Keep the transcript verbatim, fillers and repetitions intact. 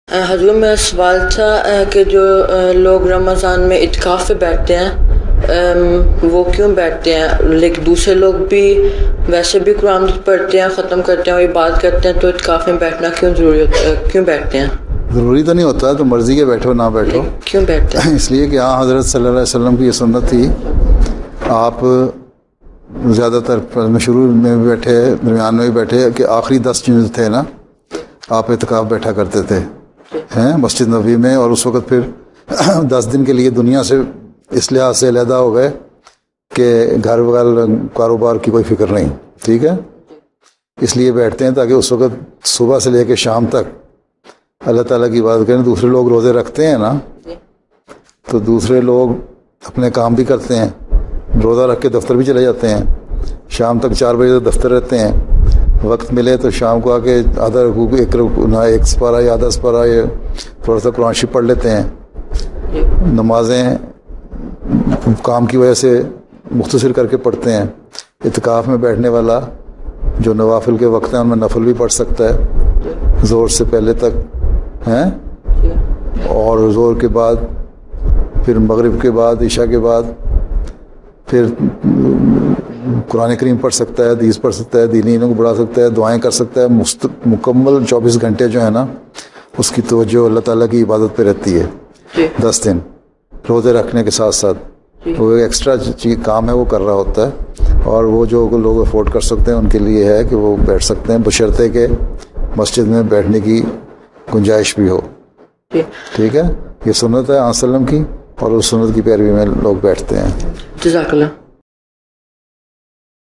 حضور میرا سوال تھا کہ جو لوگ رمضان میں اعتکاف پہ بیٹھتے ہیں وہ کیوں بیٹھتے ہیں، لیکن دوسرے لوگ بھی ویسے بھی قرآن پڑھتے ہیں، ختم کرتے ہیں اور عبادت کرتے ہیں، تو اعتکاف میں بیٹھنا کیوں ضروری ہوتا ہے، کیوں بیٹھتے ہیں؟ ضروری تو نہیں ہوتا، تو مرضی کے بیٹھو نہ بیٹھو. کیوں بیٹھتے ہیں؟ اس لیے کہ ہاں حضرت صلی اللہ علیہ وسلم کی یہ سنت تھی. آپ زیادہ تر شروع میں بھی بیٹھے، درمیان میں بھی بیٹھے، کہ آخری دس دن تھے نا آپ اعتکاف بیٹھا کرتے تھے ہیں مسجد نبوی میں. اور اس وقت پھر دس دن کے لیے دنیا سے اس لحاظ سے علیحدہ ہو گئے کہ گھر وغیرہ کاروبار کی کوئی فکر نہیں. ٹھیک ہے، اس لیے بیٹھتے ہیں تاکہ اس وقت صبح سے لے کے شام تک اللہ تعالیٰ کی عبادت کریں. دوسرے لوگ روزے رکھتے ہیں نا، تو دوسرے لوگ اپنے کام بھی کرتے ہیں، روزہ رکھ کے دفتر بھی چلے جاتے ہیں، شام تک چار بجے تک دفتر رہتے ہیں. وقت ملے تو شام کو آ کے آدھا رکوع ایک نہ ایک سپارہ یا آدھا سپارہ یا تھوڑا سا قرآن شریف پڑھ لیتے ہیں. نمازیں کام کی وجہ سے مختصر کر کے پڑھتے ہیں. اعتکاف میں بیٹھنے والا جو نوافل کے وقت ہیں ان میں نفل بھی پڑھ سکتا ہے زور سے پہلے تک ہیں، اور زور کے بعد پھر مغرب کے بعد عشاء کے بعد پھر قرآن کریم پڑھ سکتا ہے، حدیث پڑھ سکتا ہے، دینی علم کو بڑھا سکتا ہے، دعائیں کر سکتا ہے. مکمل چوبیس گھنٹے جو ہے نا اس کی توجہ اللہ تعالیٰ کی عبادت پہ رہتی ہے. دس دن روزے رکھنے کے ساتھ ساتھ وہ ایکسٹرا چیز کام ہے وہ کر رہا ہوتا ہے. اور وہ جو لوگ افورڈ کر سکتے ہیں ان کے لیے ہے کہ وہ بیٹھ سکتے ہیں، بشرطے کہ مسجد میں بیٹھنے کی گنجائش بھی ہو. ٹھیک ہے، یہ سنت ہے آن سلم کی، اور اس سنت کی پیروی میں لوگ بیٹھتے ہیں. جزاک اللہ.